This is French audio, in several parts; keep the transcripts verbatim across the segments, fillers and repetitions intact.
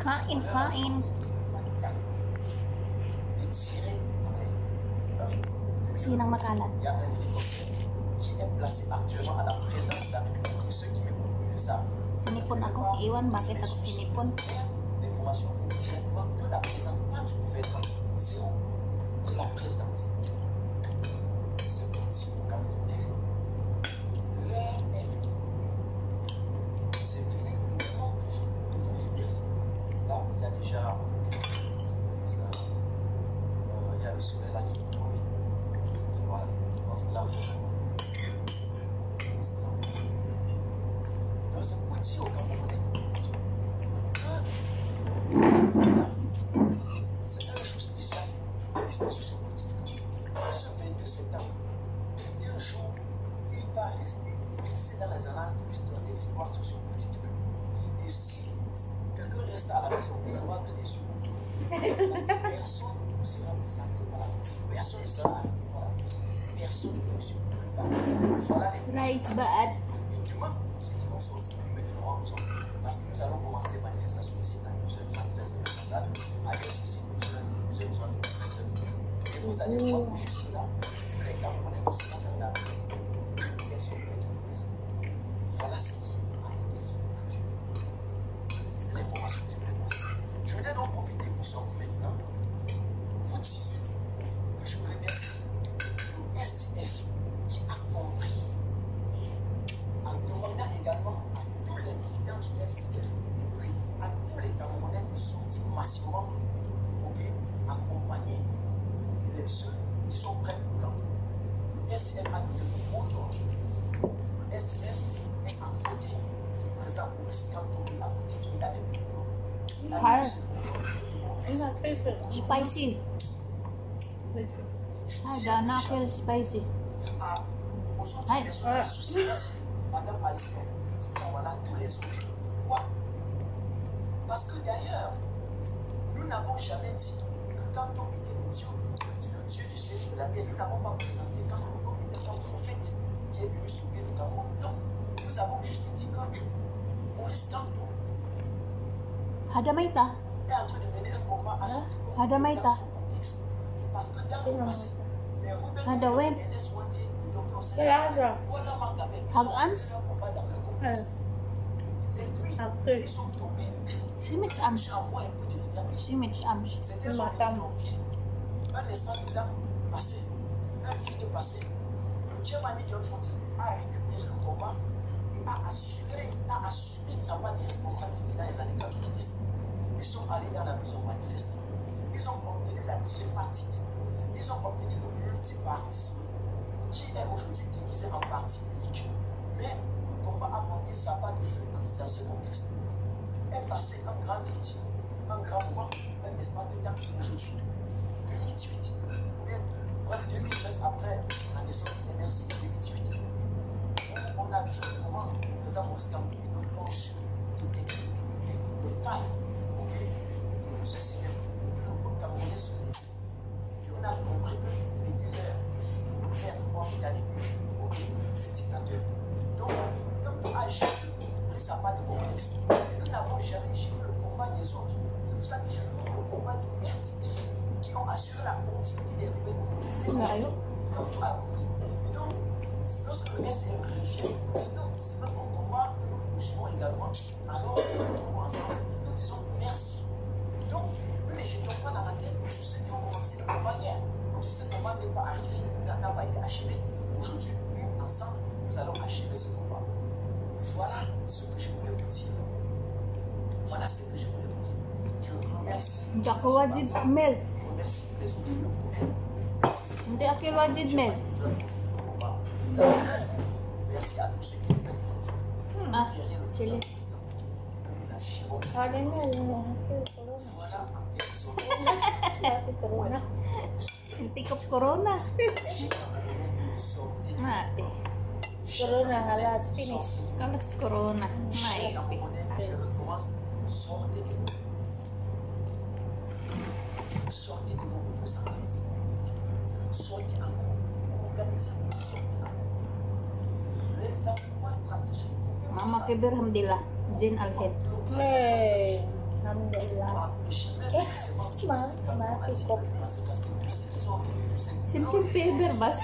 Kain, kain. Sinang makalat. Sinipon ako. Iwan, bakit ako sinipon? Rice bad. Parce que nous allons commencer les manifestations ici dans une zone très de avec aussi une zone, une zone, une zone. Et vous allez voir que juste là, tous les Camerounais vont se faire la voilà ce qui a été dit aujourd'hui. L'information que je voulais passer. Je voudrais donc profiter pour sortir maintenant, vous dire que je vous remercie le S T F qui a compris, en demandant également à tous les militants du S T F, puis à tous les Camerounais de sortir massivement, ok, accompagner ceux qui sont prêts pour l'envoi. Le S T F a donné le mot d'ordre. Le S T F est à côté du président Maurice Kamto, à côté du David Spicy. Ah, dana feel spicy. Aujourd'hui, sur la société, Madame Alice, voilà tous les autres. Pourquoi? Parce que d'ailleurs, nous n'avons jamais dit que quand on était le Dieu, le Dieu du ciel de la terre, nous n'avons pas présenté quand on était un prophète qui est venu sauver le Cameroun. Non, nous avons juste dit que Maurice Kamto Hadamaita. est en train de mener un combat à son Hadamaita. dans son contexte. Parce que dans le passé, les rebelles Hadawen. N S Wantier, donc on s'est Kaya voilà Mangabé, ils Hag ont Ams? fait un combat dans le contexte. Et puis, Après. ils sont tombés. Si Mitch Je Ams. suis envoyé un peu de dynamique. Si Mitch Ams. C'était son Matam. pied. Un espace de temps passé, un fil de passé. Le Tchèvani John Fonti a récupéré le combat et a assuré, a assumé sa part de responsabilité dans les années quatre-vingt-dix. Ils sont allés dans la maison manifestante. Ils ont obtenu la tripartite. Ils ont obtenu le multipartisme qui est aujourd'hui déguisé en parti unique. Mais le combat a porté sa part de feu dans ce contexte. Est passé un grand vide, un grand mois, un espace de temps aujourd'hui. deux mille dix-huit, ou bien près de deux mille treize après la naissance des mères, c'est deux mille dix-huit. On a vu comment le président Maurice Kamto et d'autres ont su détecter les failles, ok, de ce système. Tout le groupe camerounais se lève. Et on a compris que les leaders de maître organique, ok, c'est dictateur. Donc, Kamto a juste pris sa part de contexte. Et nous n'avons jamais géré le combat des autres. C'est pour ça que j'ai eu le combat du S T F qui ont assuré la continuité des rebelles. Donc, lorsque le S T F revient, nous dit non, c'est pas un combat que nous poursuivons également. Alors, nous nous trouvons ensemble, nous disons merci. Donc, nous ne jetons pas dans la tête sur ceux qui ont commencé le combat hier. Donc, si ce combat n'est pas arrivé, n'a pas été achevé, aujourd'hui, nous, ensemble, nous allons achever ce combat. Voilà ce que je voulais vous dire. Voilà ce que je voulais vous dire. Je remercie. Hindi wajid mel. Je remercie les autres. Merci. Hindi ako wajid mel. Merci à tous ceux qui s'étaient présents. Ah, chili. Nous achevons. Ada na yung Voilà un épisode. happy corona. Tikop corona. Sortez Mati. Corona halas finish. Kalos corona. May. Je recommence. Sortez de vous. Sortez de vos propres sentences. Sortez encore. Organisez. Sortez encore. Les emplois stratégiques. Mama kibir hamdillah. Jin alhed. Hey. Alhamdulillah. Eh, ma, mati ko. Sim-sim fever bas.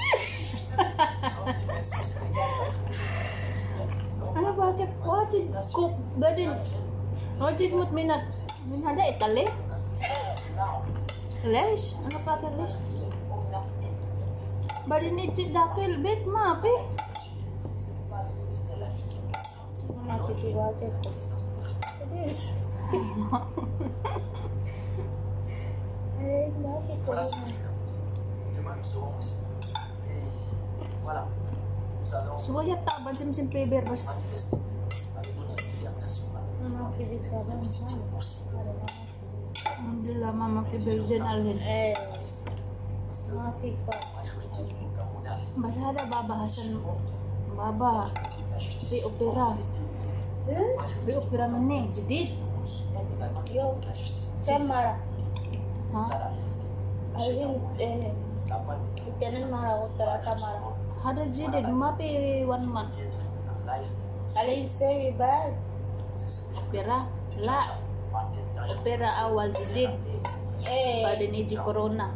Ano bakit? Wajib cook badin. Wajib mut minat. Min hada itali. Lesh, ano pa ka lesh? Badin ni cik dakil bet ma pe. Mati jiwa aja ko. Eh, mati ko. Voilà ce que je voulais vous dire. Demain, nous serons aussi. Et voilà, nous allons Suwayat ta ba sim-sim fever bas. manifester avec notre détermination. Mati kita bang. Alhamdulillah mama ke Belgian alhin. Eh, mafi ko. Basta ada babahasan baba. Di opera. Eh, Di opera mana? Jadid. yo, saya marah. Ha? Alhin, eh, itanan marah ko talaga marah. Hada jadid mapi one month. Alhin say bad. Opera la. Opera awal jadid. Eh, Pada ni ji corona.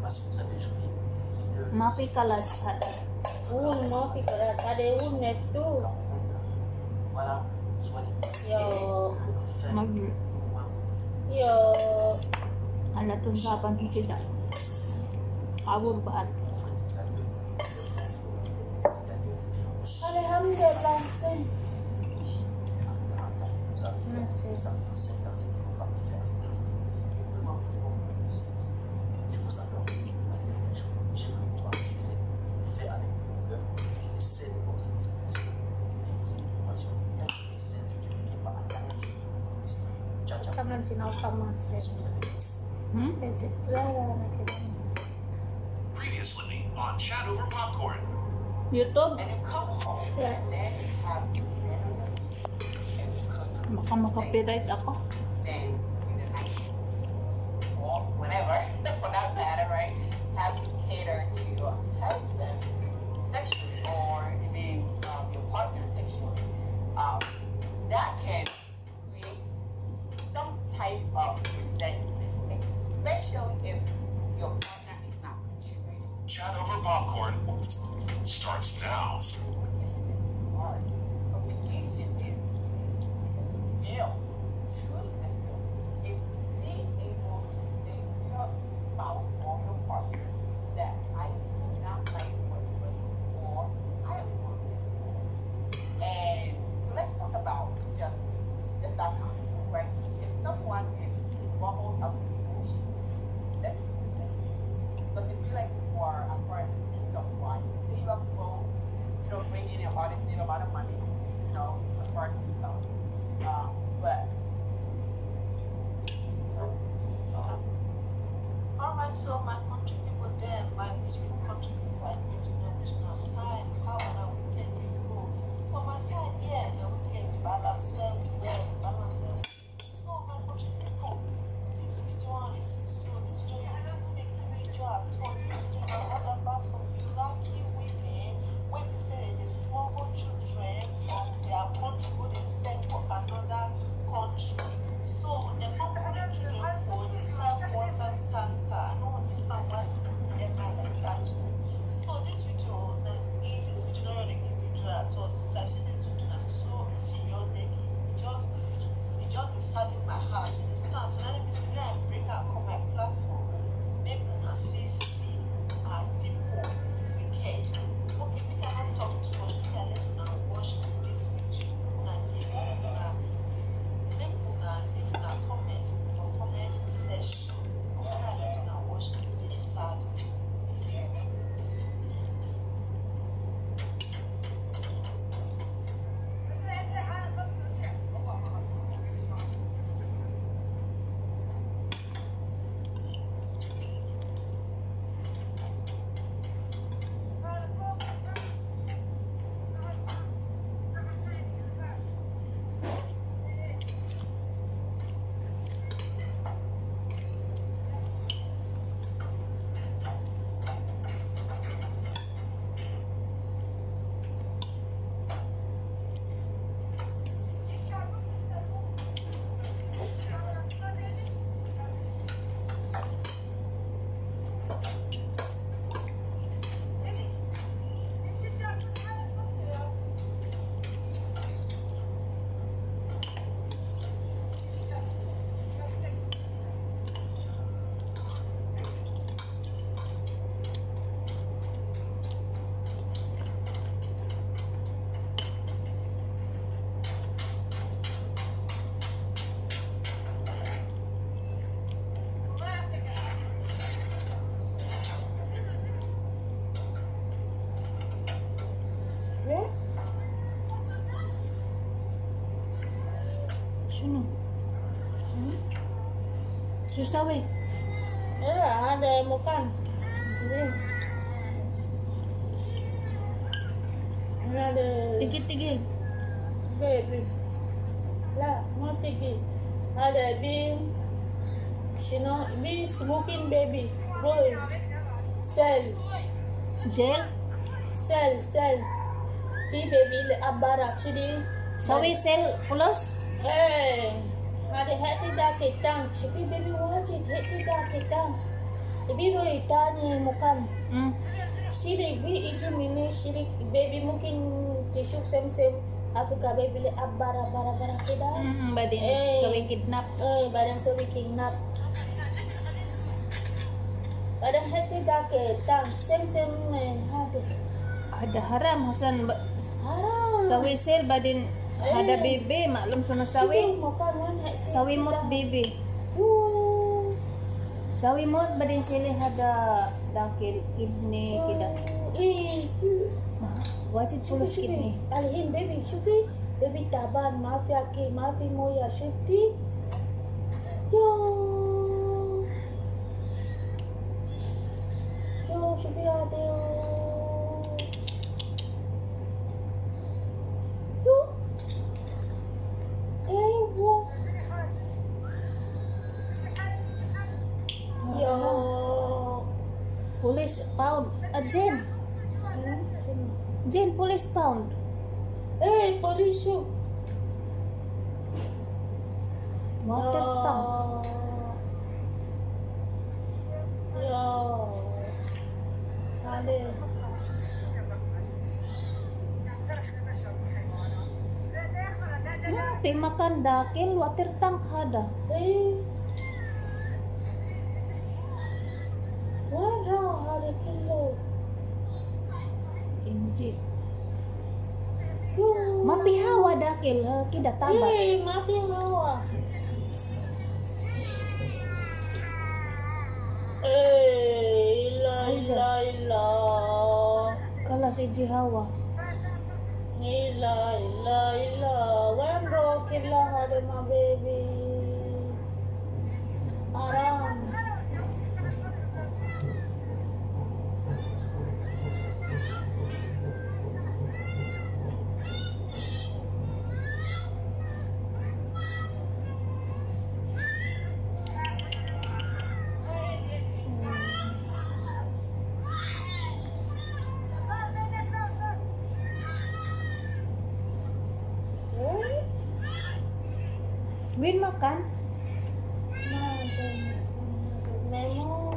Mapi kalas hada. un mafi ko. Ada un neftu. Voilà, soit Yo, Mag yo. ala tun sapan tidak. Awur baat. Alhamdulillah, say. Kaman sinaw sama say. Hmm? Kasi wala na kita. Previously on Chat Over Popcorn. YouTube. And you come home, Yeah. and then you have to stand on the and you cook Baka makapiright ako. then in the night or whenever, for that matter, right? Have to cater to your husband sexually or even um, your partner sexually. Um, that can create some type of resentment, especially if your partner is not contributing. Chat Over Popcorn starts now. Communication is hard. Communication is a skill. Truly a skill. If being able to say to your spouse or your partner that I do not like what you do or I am working. And so let's talk about just just that concept, right? If someone is bubbled up with emotion, let's be specific. Because if you like you are as far as income wise, say you have both, you know, bringing in about the same amount of money, you know, as far as income. Um, but Sino? Hmm? Susah weh. Ya, ada yang makan. Jadi, ini ada Tigit-tigit. baby. Lah, mau tinggi. Ada bim, sino, bim smoking baby. Boy, sel, Gel. sel, sel. Fi baby le abara chidi. Sawi sel ulos. Eh, ada hati dah ketang. Tapi baby wajib hati dah ketang. Baby roy tani mukan. Hmm. Sirik bi iji mini sirik baby mungkin tisuk sem sem. Afrika baby le abara bara bara kita. Hmm, badin Eh. sawi kidnap. Eh, barang sawi kidnap. Barang hati dah ketang. Sem sem eh ada. Ada haram Hasan ba- Haram. sawi sel badin ada bebe maklum suno sawi. Makan wan hati. Sawi mot bebe. Uh. Sawi mot badin sila ada dakil kidney kida. Eh. Wajib pulus kidney. Alhin baby شوفي baby تعبان ما في اكل ما في مويه شفتي يو يو شوفي هذا يو ايوه يو Police pound. Ah, Jen. Jen police pound. eh polis yuk. Water tank. Ya. Ada. Hmm, ti makan dakil water tank ada. Eh. Wala ada kilo. Injil. Yuh. Mapi hawa dakil eh, kida tabat. Eh, mafi hawa. Eh, ila ila ila. Kala si Ji hawa. Ila ila ila. Wendro kila ada ma baby. Aram. Eh, Win makan. Memo.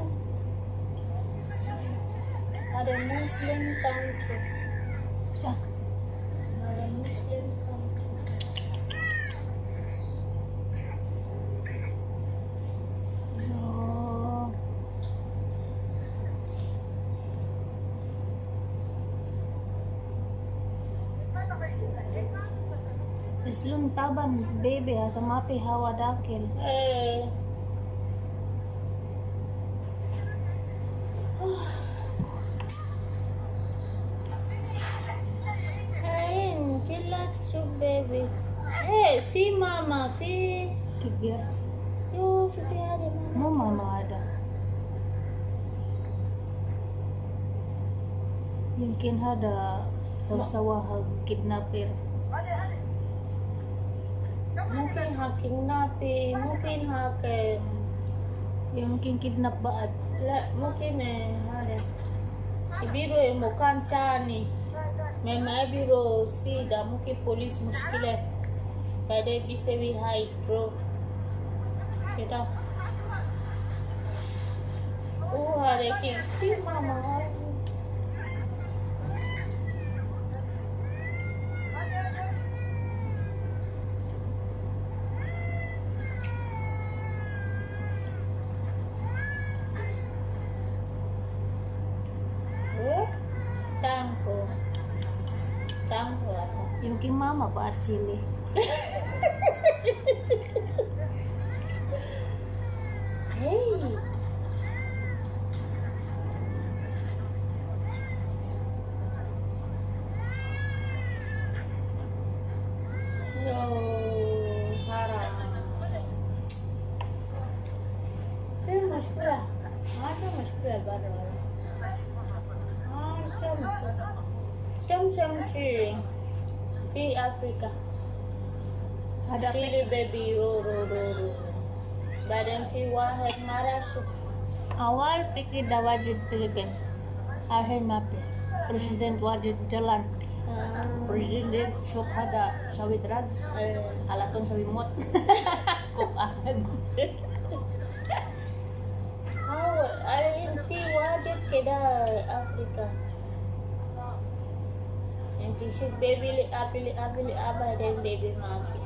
Ada Muslim country. Sa. Ada Muslim country. Oh. Islum taban bebe ha sa mapi hawa dakil. Eh. Ain, kilat su baby. Eh, fi mama, fi. Kibir. Yo, sudah ada mama. Mo mama ada. Mungkin ada sawa-sawa kidnapper. Mungkin haking napi, mungkin haking. Yang mungkin kidnap baat. La, mungkin eh ada. Ibiro eh mukan tani. Mema ibiro si da mungkin polis muskile. Pada bisa we hide bro. Kita. Oh ada ki fi mama. Oh, tangko. Tangko apa? Yung king mama baat chili. Hey. No, haram. سمتي في أفريقيا Ada شيلي بيبي رو رو رو رو بعدين في واحد ما راسه awal pikir dah wajib Filipin. Akhir mapi. Presiden wajib jalan. Presiden sok ada sawi drugs. Alaton sawi mot. Kop ahad. هو الحين في واجد كده أفريقيا انت شوف بيبي لي أبي لي أبي لي بعدين بيبي ما في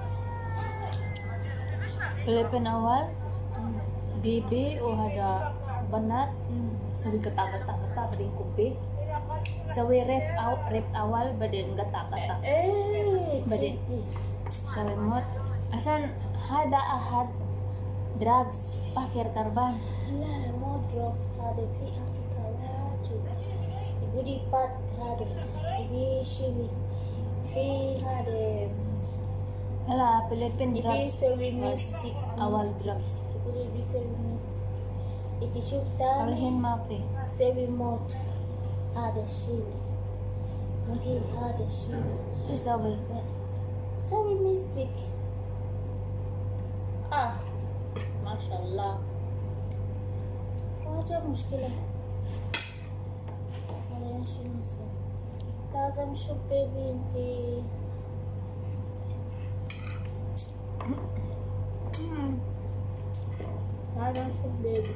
Filipin awal bibi oh ada banat sawi kata-kata badin kubi. Sawi ref aw ref awal badin kata-kata. ايه Badin جدي sawi mot. Asan hada ahad drugs pakir karban. لا مو دروس هذا في أفريقيا واجد يقول لي بات هذا يبي شيء في هذا Hala Filipin يبي drugs يسوي ميستيك awal drugs. يقول لي بيسوي ميستيك إذا شوف تاني Alhin mapi. سوي موت هذا الشيء ممكن هذا الشيء Tu sawi. سوي ميستيك آه ما شاء الله واجه مشكلة ولا شو نسوي لازم شوف بيبي انتي لازم شوف بيبي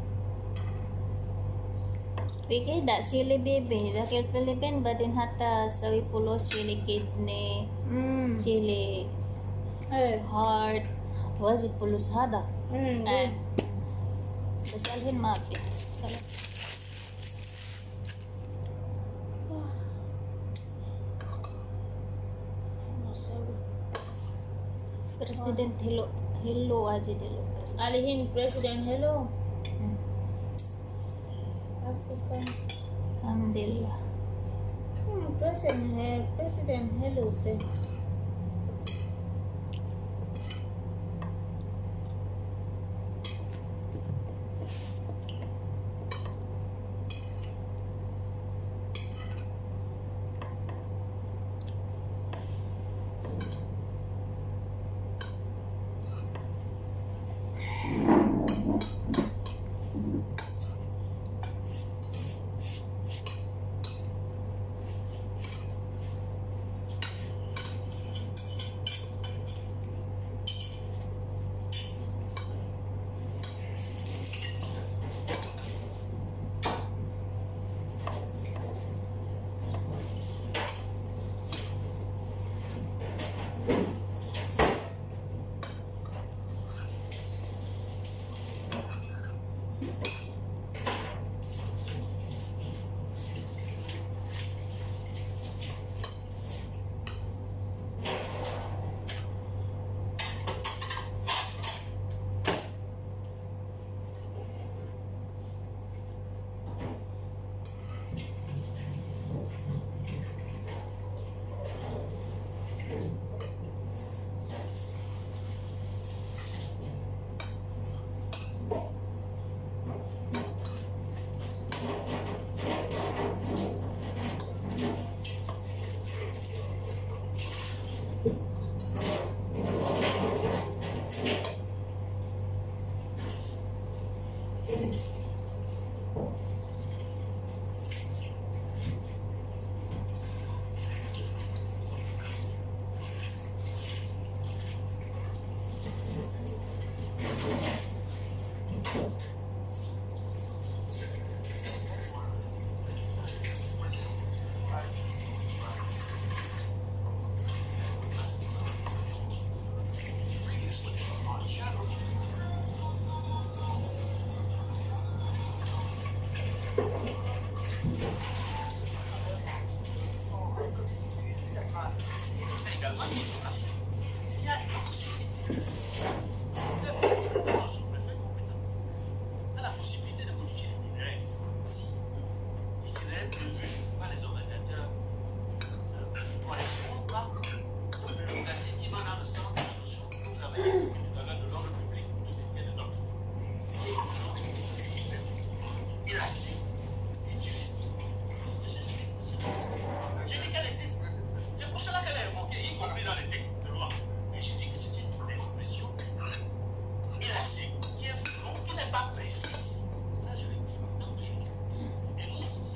Pikir dak sili bebe, dakil Filipin badin hatta sawi pulo sili kidney, امم sili ايه heart, wajib pulus hada. امم Eh. Bas alhin mapi. Kalas. شو نسوي Presiden hello, hello aja dulu. الحين بريسيدنت هيلو أفريقيا Alhamdulillah. Hmm, President, eh, President Hello sih.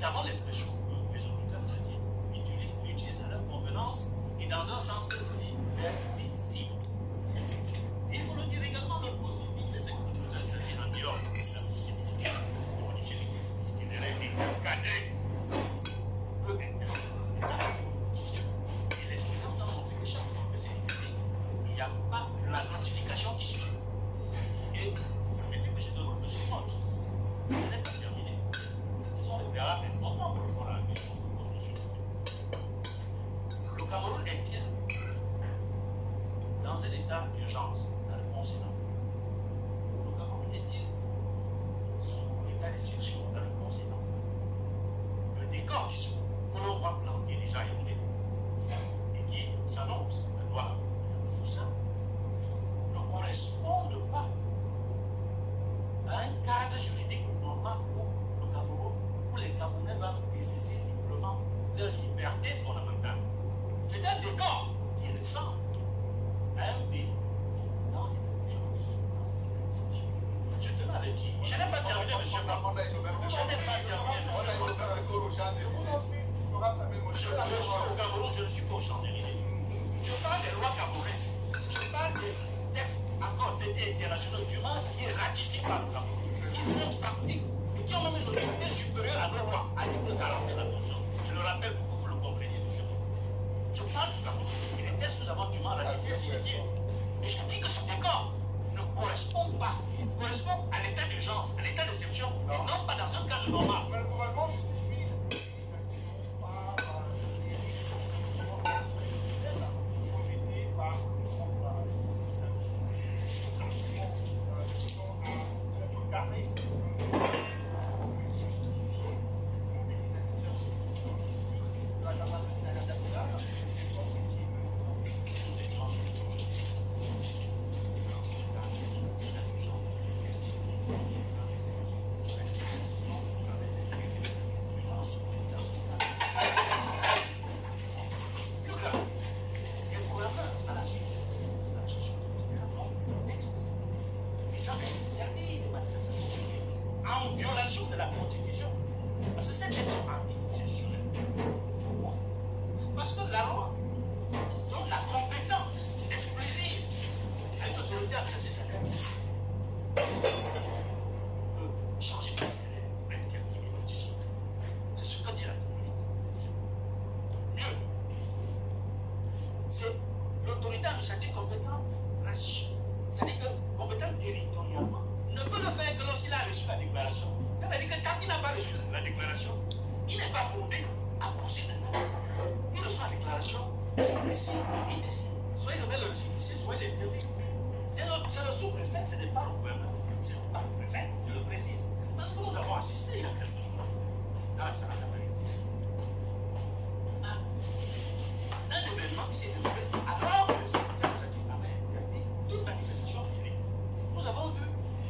savons les prêcheurs, les auditeurs, je dis, utilisent, utilisent à leur convenance et dans un sens difficile. Et il faut le dire également, notre possibilité, c'est que nous avons choisi en dehors de la possibilité de modifier l'itinéraire des cadets. Peu intéressant. Et l'expérience a montré que chaque fois que c'est interdit, il n'y a pas la notification qui suit. Et ça veut dire que je donne un peu de compte. Ce n'est pas terminé. Ce sont les préalables importants pour répondre à la question. Le Cameroun est-il dans un état d'urgence? La réponse est non. Le Cameroun est-il sous état d'exception? La réponse est non. Le décor qui s'ouvre, que l'on voit planter déjà élevé, et qui s'annonce, voilà, il faut ça, ne correspondent pas à un cadre juridique normal où le Cameroun, où les Camerounais doivent exercer librement leur liberté fondamentale. C'est un décor qui ressemble à un pays dans les je tenais à le dire. Je n'ai pas terminé, monsieur Papa. Je n'ai pas terminé. Je, je suis au Cameroun, je ne suis pas au Champs-Élysées. Je parle des lois camerounaises. Je parle des textes, accords, traités internationaux durement signés, ratifiés par le Cameroun, qui sont pratiques et qui ont même une autorité supérieure à nos lois, à l'article quarante-sept de la Constitution. Je le rappelle pour que vous le compreniez, monsieur. Je parle du Cameroun. Et les textes que nous avons durement ratifiés, signifiés. Et je dis que ce décor ne correspond pas, correspond à l'état d'urgence, à l'état d'exception, et non pas dans un cadre normal. Mais le gouvernement justifie par en violation de la Constitution. Parce que c'est être anticonstitutionnel. Parce que la loi donne la compétence exclusive à une autorité administrative de changer de intérêt ou interdire les modifier. C'est ce que dit la Constitution. Mieux, c'est l'autorité administrative compétente, c'est-à-dire que compétente territorialement, ne peut le faire que lorsqu'il a reçu la déclaration. C'est-à-dire que quand il n'a pas reçu la déclaration, il n'est pas fondé à poursuivre un acte. Il reçoit la déclaration, il décide, il décide. Soit il devait le récépissé, soit il l'interdit. C'est le, le sous-préfet, ce n'est pas le gouverneur, c'est pas le préfet, je le précise. Parce que nous avons assisté il y a quelques jours dans la salle de la vérité à un événement qui s'est déroulé alors que les autorités administratives avaient interdit toute manifestation publique. Nous avons vu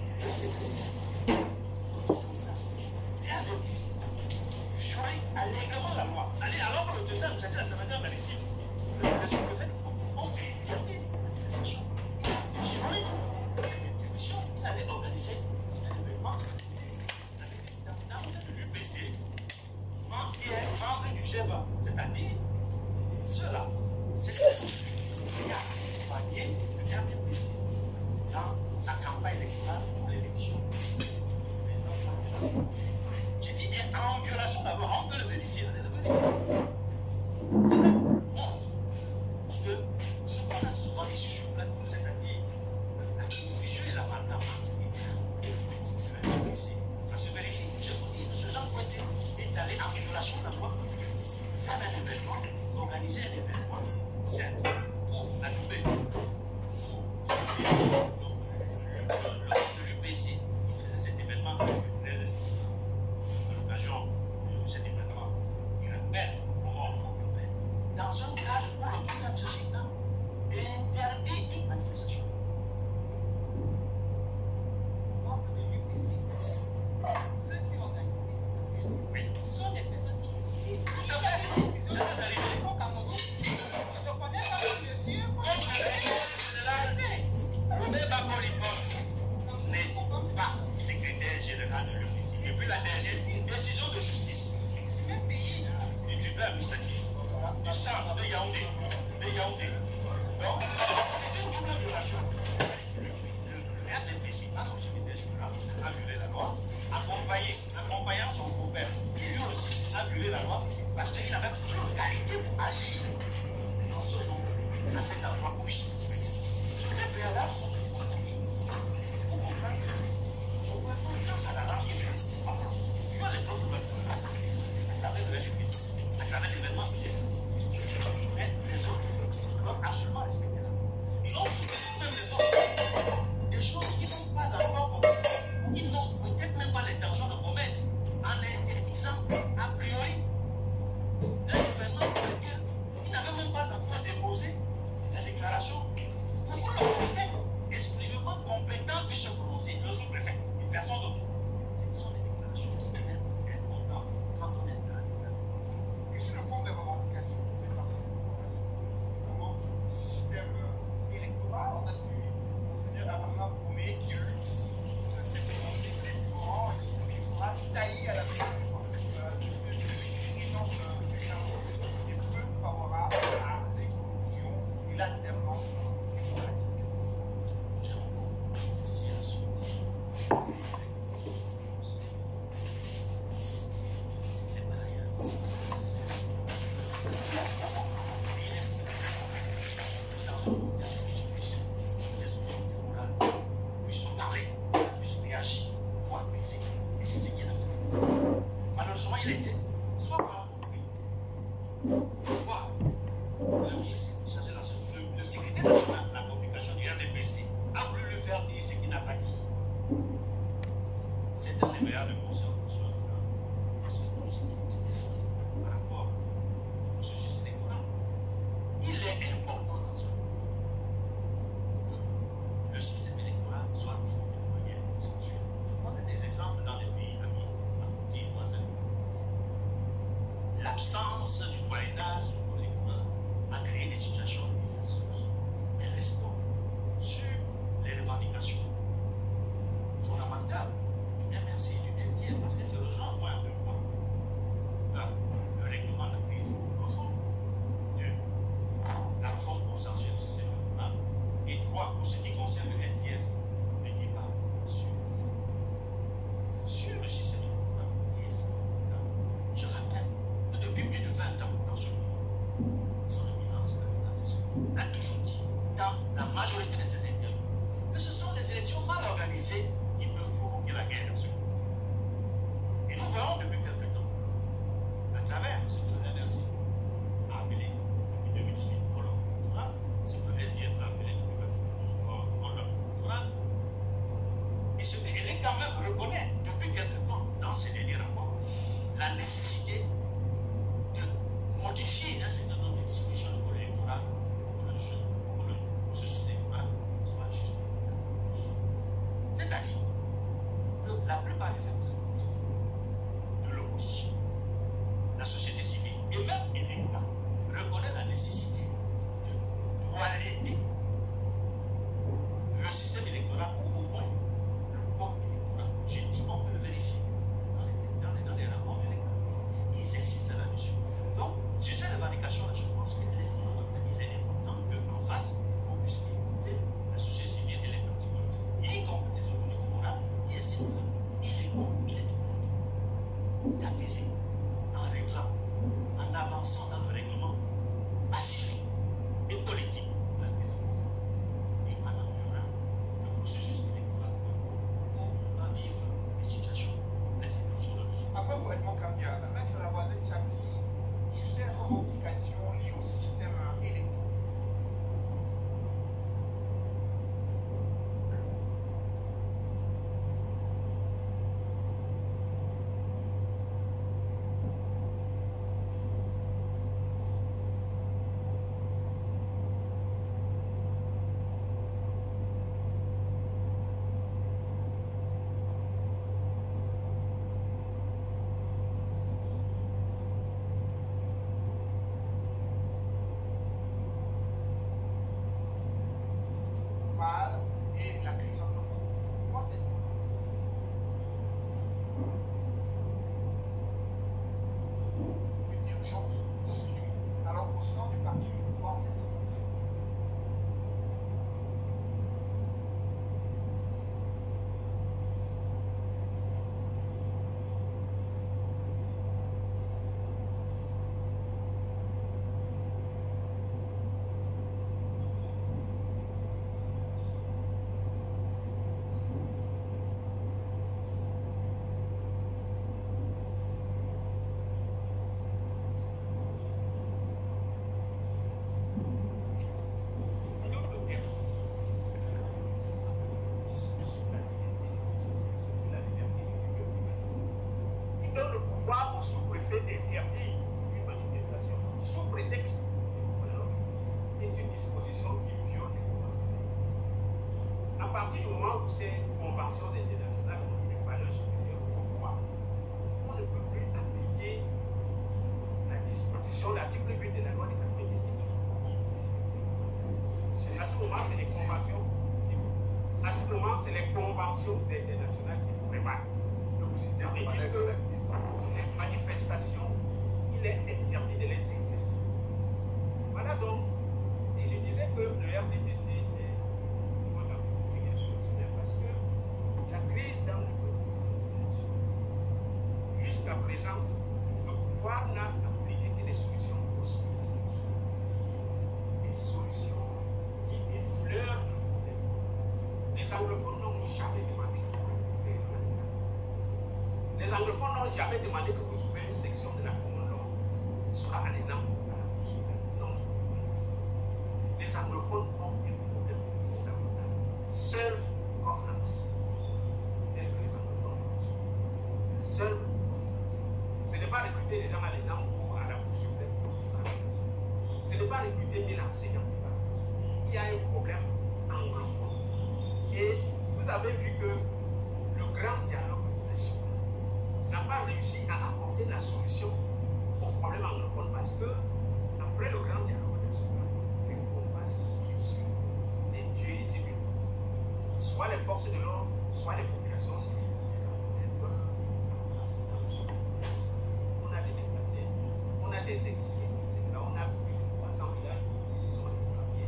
allègrement la loi. Allez, alors que le président nous a dit la semaine maritime, le sous-préfet ont interdit les manifestations. Il a violé l'interdiction. Il allait organiser un événement dans de l'U P C, qui est membre du G vingt. C'est-à-dire, ceux-là, c'est ce qui a accompagné le dernier P C dans sa campagne électorale pour l'élection. J'ai dit bien en violation d'abord, on peut le vérifier, allez le vérifier. C'est là, bon, que ce qu'on a souvent dit sur le plateau, c'est-à-dire la confusion et la malgouvernance et le petit ici, ça se vérifie. Je vous dis, ce Jean Pointé est allé en violation de la loi, faire un événement, organiser un événement, c'est pour la nouvelle, pour l'U P C, il faisait cet événement. Dans un cadre où l'autorité administrative interdit une manifestation. Membre de l'U P C, ceux qui ont organisé ce sont des personnes qui tout à fait. Je vais arriver au Cameroun. Je ne connais pas le monsieur. Robert Bakolipon n'est pas secrétaire général de l'U P C. Depuis la dernière décision de justice Yaoundé. De Yaoundé. Donc, c'est une double violation. Le R D P C, à son secrétaire général, a violé la loi, accompagné, accompagnant son beau-père, qui lui aussi a violé la loi, parce qu'il avait plus de qualité pour agir dans ce nom, à cet endroit où il se trouve. Ces pères-là, vous comprenez, quand ça n'a rien fait, il y a les problèmes à travers de la justice, à travers l'événement qui est. Mais les autres doivent absolument respecter la loi. Ils ont même des autres, des choses qui n'ont pas encore commis, ou qui n'ont peut-être même pas l'intention de commettre, en interdisant a priori un événement pour lequel ils n'avaient même pas encore déposé la déclaration. Pourquoi le préfet exclusivement compétent puisse se prononcer, le sous-préfet, une personne d'autre? Ce sont des déclarations importantes quand on est dans la déclaration. Et sur le fond des revendications, c'est pas comment le système électoral, on a suivi Monseigneur Abraham Oumé qui lutte s'est prononcé électoral et il faudra tailler à la mesure de ce dirigeant est peu favorable à l'évolution et l'alternance démocratique. Si un soutien, c'est pas rien. Puissent parler, puissent réagir pour apaiser. Et c'est ce qu'il a fait. Malheureusement, il était soit par soit le ministre chargé de la le, le secrétaire national de la communication du R D P C a voulu lui faire dire ce qu'il n'a pas dit. C'est un éveillard de conscience. Parce que tout ce qui est défendu par rapport au processus électoral, il est important dans ce que le système électoral soit fait de manière consensuelle. On a des exemples dans les pays amis, petits voisins. L'absence du parrainage électoral a créé des situations désastreuses. Mais restons sur les revendications fondamentales du M R C et du S I F parce que c'est le genre moi un peu quoi. Le règlement de la crise profonde, la réforme consensuelle du système électoral et trois, pour ce qui concerne le S I F, le débat sur sur le système électoral il est fondamental. Je rappelle que depuis plus de vingt ans dans ce pays, son éminence a toujours dit dans la majorité de ses interviews que ce sont les élections mal organisées qui peuvent provoquer la guerre dans ce pays. Et nous voyons depuis quelque temps, à travers ce que le R D C a appelé depuis deux mille dix-huit colloque électoral, ce que le S I F a appelé depuis deux mille douze colloque électoral, et ce que l'Élec quand même reconnaît depuis quelque temps dans ses derniers rapports, la nécessité de modifier un certain nombre de dispositions du code électoral pour que le jeu, pour que le processus électoral soit juste. C'est-à-dire que la plupart des acteurs de l'opposition, la société civile et même l'État reconnaissent la nécessité de toiletter le système électoral ou au moins le code électoral. J'ai dit on peut le vérifier dans les, dans les, dans les rapports électoraux. Ils insistent là-dessus. Donc, sur ces revendications, partir du moment où ces conventions internationales ont une valeur supérieure au droit, on ne peut plus appliquer la disposition de l'article huit de la loi de quatre-vingt-dix-sept. À ce moment, c'est les conventions. À ce moment, c'est les conventions internationales qui préparent. Donc, vous savez que les manifestations, il est interdit de les exercer. Voilà donc, et je disais que le R D P C est voilà, parce que la crise dans le peuple, jusqu'à présent, le pouvoir n'a appliqué que des solutions possibles. Des solutions qui effleurent les anglophones n'ont jamais demandé. Les anglophones n'ont jamais demandé que vous ouvrez une section de la commune law soit à l'ENAM. Non. Les anglophones ont un problème fondamental. Self-governance. Tel que les anglophones. Self-governance. Ce n'est pas recruter les gens à l'ENAM ou à la poursuite. Ce n'est pas recruter mille enseignants. Il y a un problème anglophone. Et vous avez vu que le grand dialogue national n'a pas réussi à apporter la solution au problème anglophone parce que, après le grand dialogue national, les combats se poursuivent sur les tueries civiles. Soit les forces de l'ordre, soit les populations civiles. On a des déplacés, on a des exilés, et cetera. On a plus de trois cents villages qui sont extraviés.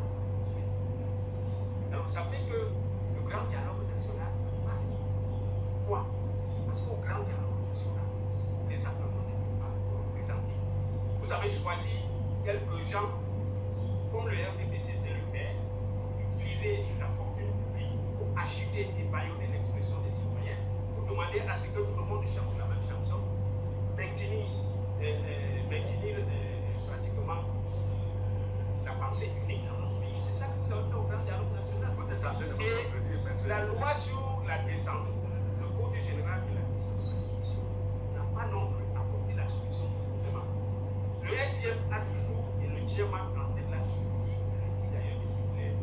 Donc ça fait que le grand dialogue national n'a pas été. Pourquoi? Parce qu'au grand dialogue national, les anglophones n'étaient pas représentés. Vous avez choisi quelques gens, comme le R D P C sait le faire, utiliser la fortune publique pour acheter et baïonner l'expression des citoyens, pour demander à ce que tout le monde chante la même chanson, maintenir, euh, euh, maintenir euh, pratiquement la pensée unique dans notre pays. C'est ça que vous avez fait au grand dialogue national. Et la loi sur la descente, le code général de la décentralisation, n'a pas non plus apporté la solution du gouvernement. Le S I F a toujours, et le Tierma en tête la politique, qui d'ailleurs depuis les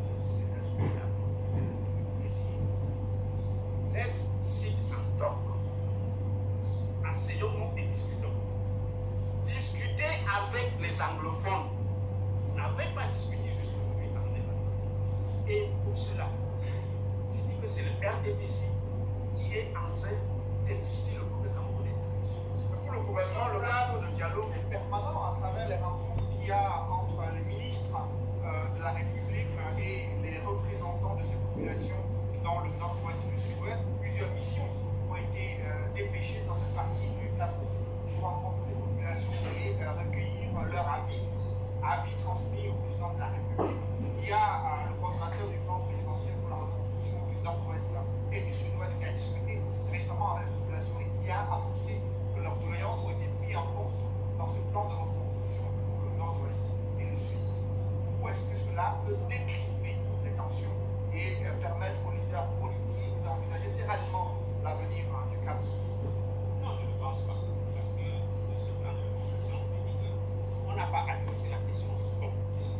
États-Unis. Let's sit and talk. Asseyons-nous et discutons. Discuter avec les anglophones. Vous n'avez pas discuté juste aujourd'hui en État. Et pour cela, je dis que c'est le R D P C qui est en train d'inciter le gouvernement pour les Pour le gouvernement, le cadre de dialogue est permanent à travers les rencontres qu'il y a entre les ministres euh, de la République et les représentants de ces populations dans le nord-ouest et le sud-ouest. Plusieurs missions ont été euh, dépêchées dans cette partie du tableau pour rencontrer ces populations et euh, recueillir leur avis, avis transmis au président de la République. Il y a euh, le coordinateur du Front présidentiel pour la reconstruction du nord-ouest et du sud-ouest qui a discuté récemment avec la population et qui a annoncé que leurs doléances ont été prises en compte dans ce plan de reconstruction pour le nord-ouest et le sud. Où est-ce que cela peut décrisper les tensions et euh, permettre aux leaders politiques d'envisager sereinement l'avenir hein, du Cameroun? Non, je ne pense pas. Parce que de ce plan de reconstruction, on n'a pas adressé la question du fond.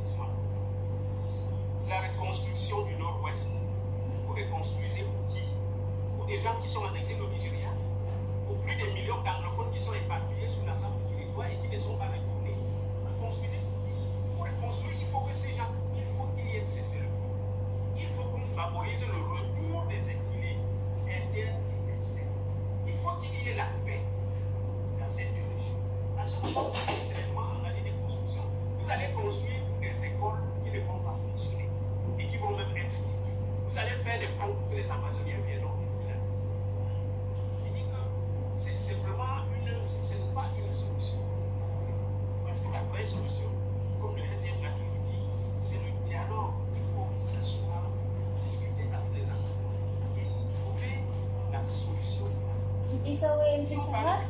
La reconstruction du nord-ouest, vous reconstruisez pour qui? Pour des gens qui sont en exil au Nigeria, pour plus de millions d'anglophones qui sont éparpillés sur l'ensemble du territoire et qui ne sont pas retournés. Reconstruisez pour qui? Pour reconstruire, il faut que ces gens, il faut qu'il y ait cessé le feu. Il faut qu'on favorise le retour des exilés internes et externes. Il faut qu'il y ait la paix dans ces deux régions. À ce moment, vous allez sérieusement engager des constructions. Vous allez construire des écoles qui ne vont pas fonctionner et qui vont même être détruites. Vous allez faire des ponts que les Amazoniens viendront détruire. Je dis que c'est vraiment une, ce n'est pas une solution. Parce que la vraie solution, comme le deuxième l'a toujours dit, c'est le dialogue. Il faut s'asseoir, discuter avec les gens et trouver la solution. Inti sawit, inti sahat.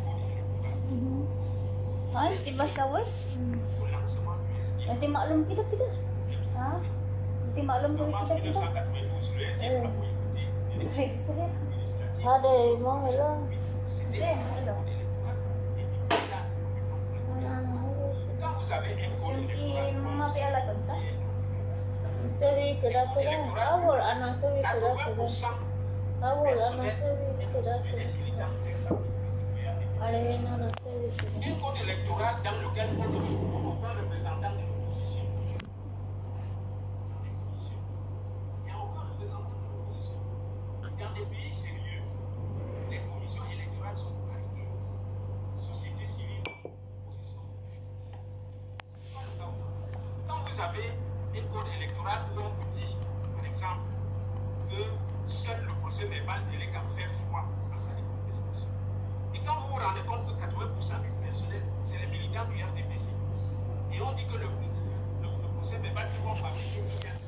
Ha, inti ba sawit? Au lancement du Nanti maklum kita tidak? Ha? Nanti maklum sawit kita mille neuf tidak? cent quatre-vingt-douze, le S D F a boycotté les Saya saya. législatives. Ada mau hello. C'était Eh, hello. et puis là, quand vous avez un code Senti électoral mama pi ala kon sa. Sorry. kira-kira awal anak sewi kira-kira awal anak sewi kira-kira ada yang anak sewi kira Un code électoral dans lequel on ne peut pas représentant de l'opposition. Il n'y a aucun représentant de l'opposition. Dans des pays sérieux, les commissions électorales sont parité. Société civile, opposition. Quand vous avez un code électoral où on vous dit, par exemple, que seul le procès verbal délégué fait foi à sa contestation. Et quand vous vous rendez compte que quatre-vingts pour cent du personnel, c'est les militants du R D P C, et on dit que le, le, le procès verbal qui vont fabriquer, il y a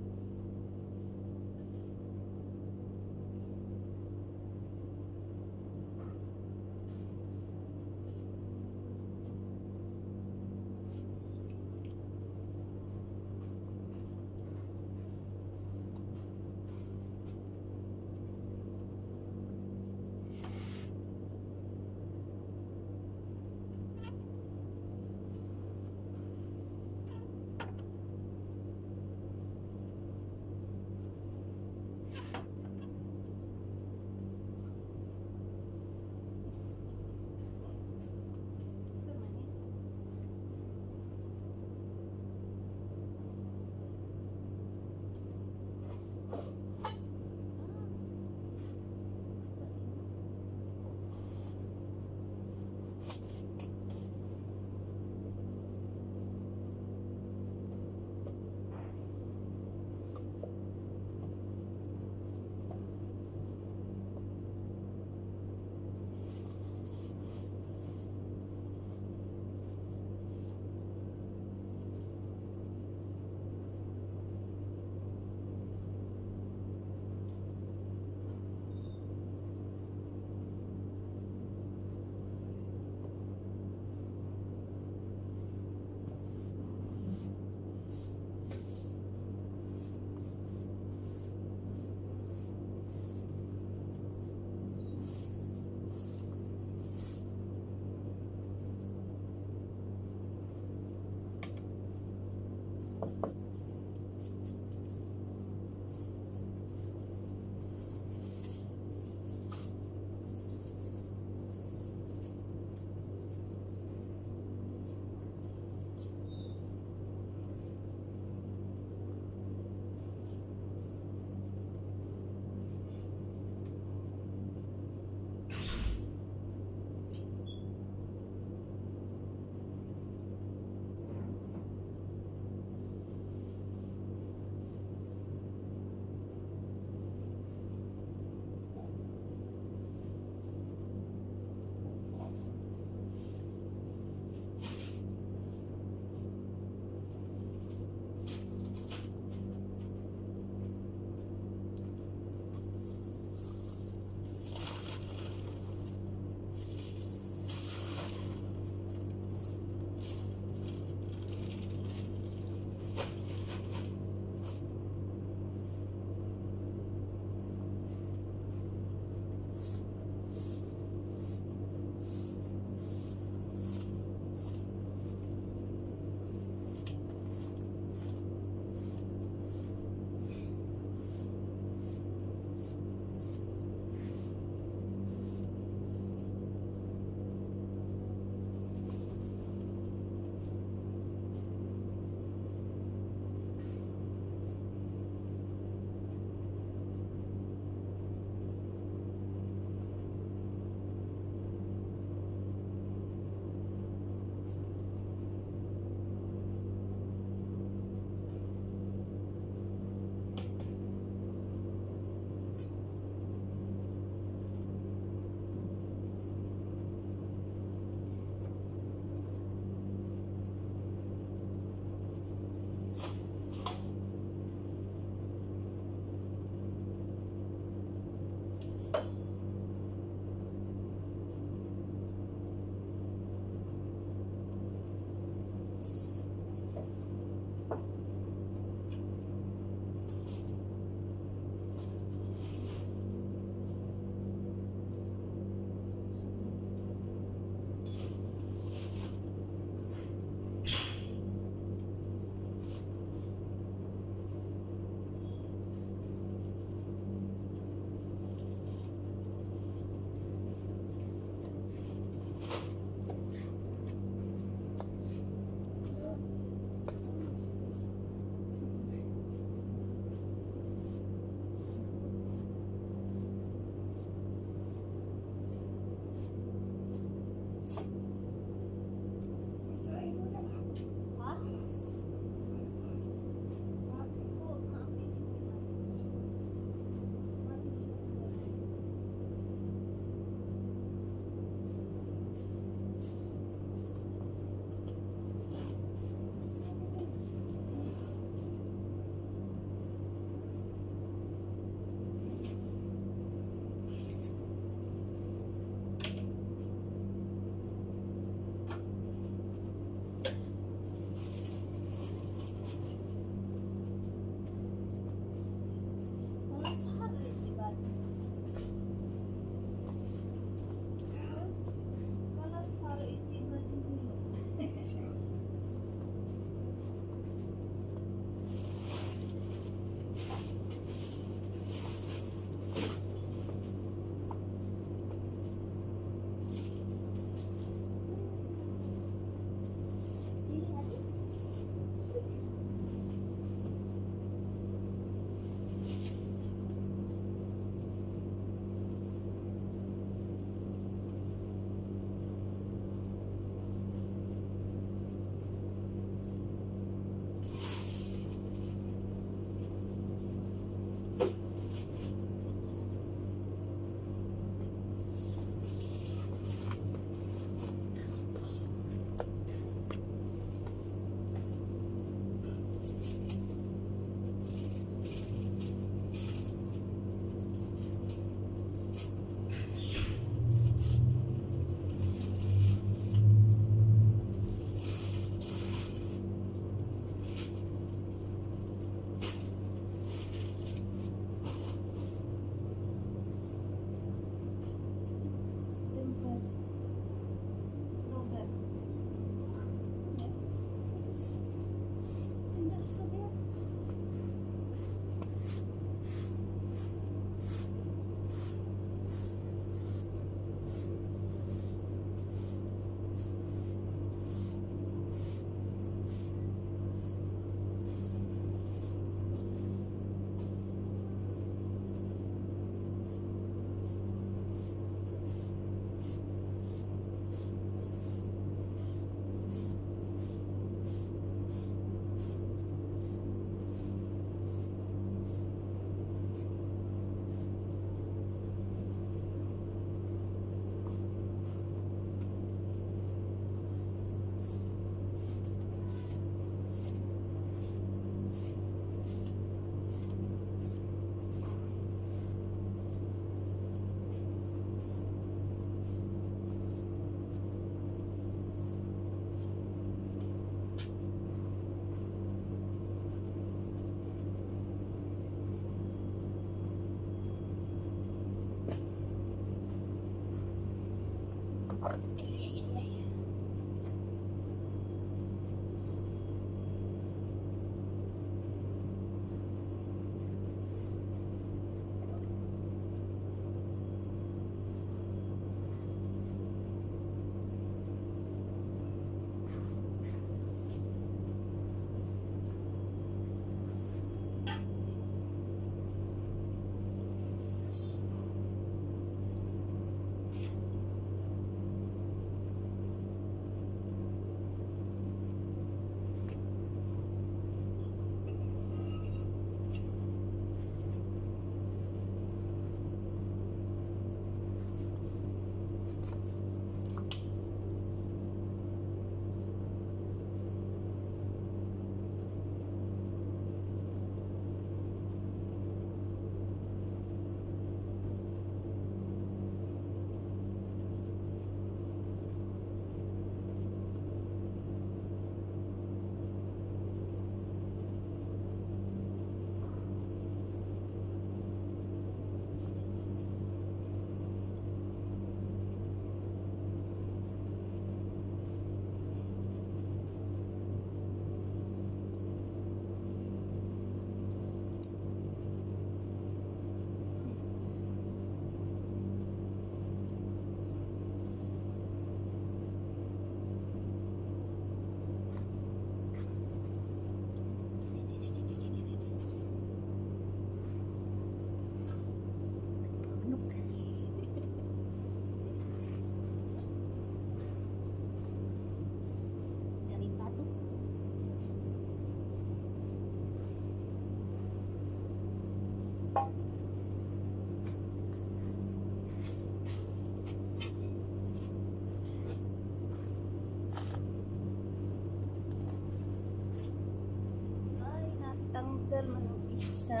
Tanggal man ang isa.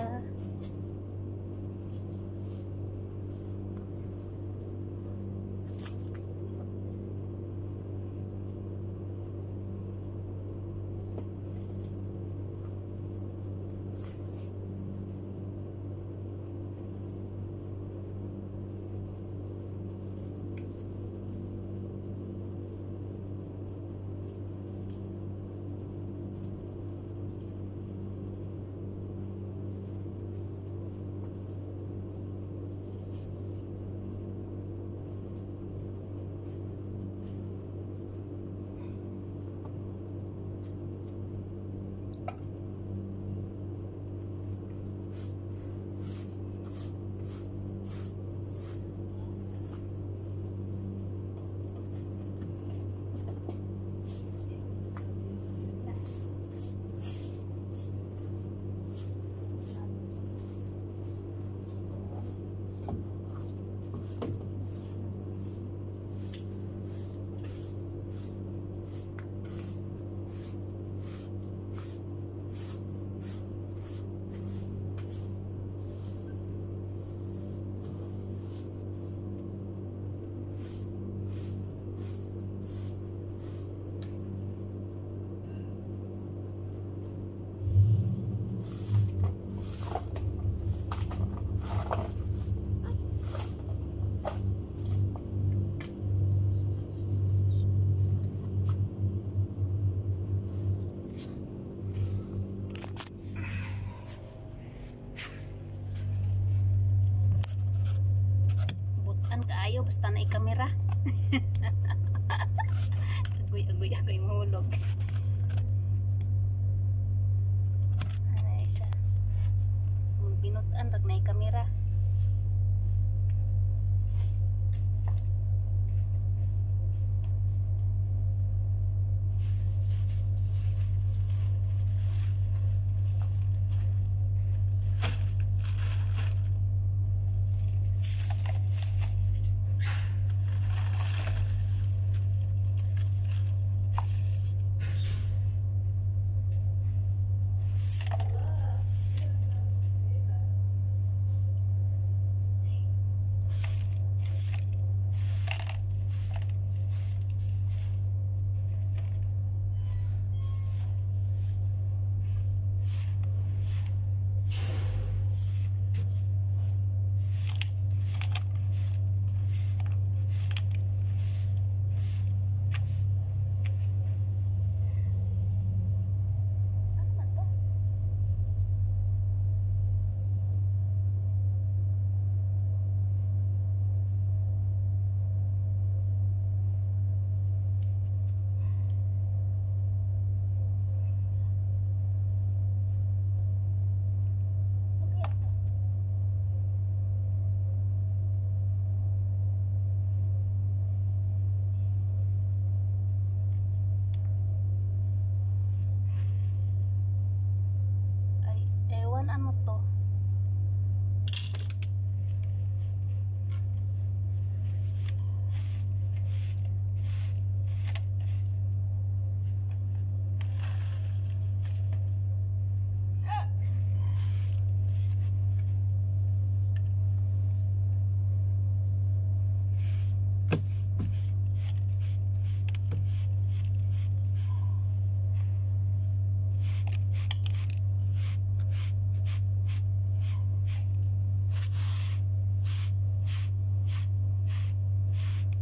Kaayo basta na i-camera. Agoy-agoy ako yung mahulog. Ano siya? Binutan rag na i-camera.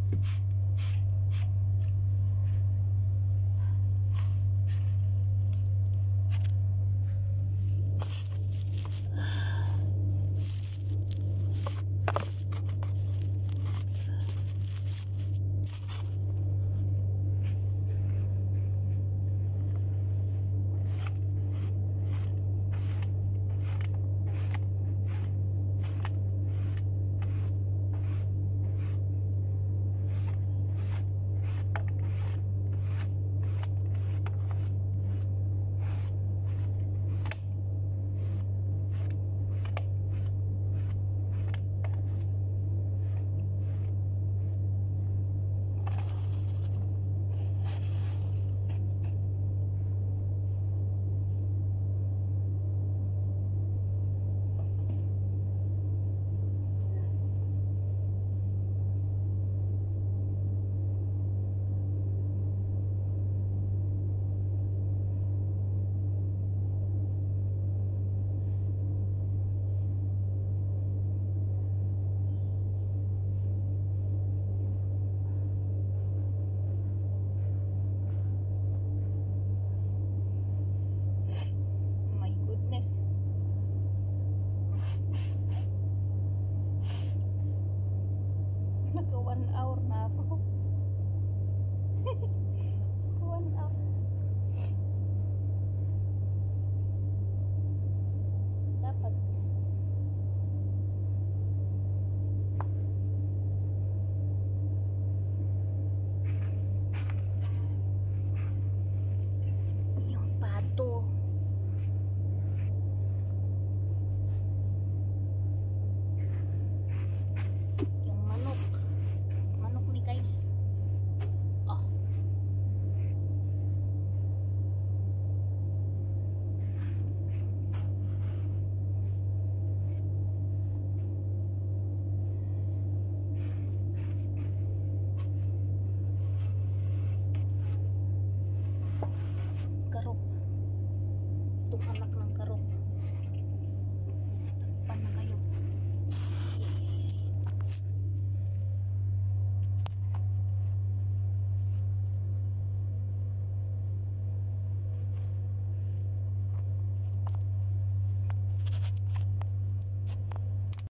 Bye.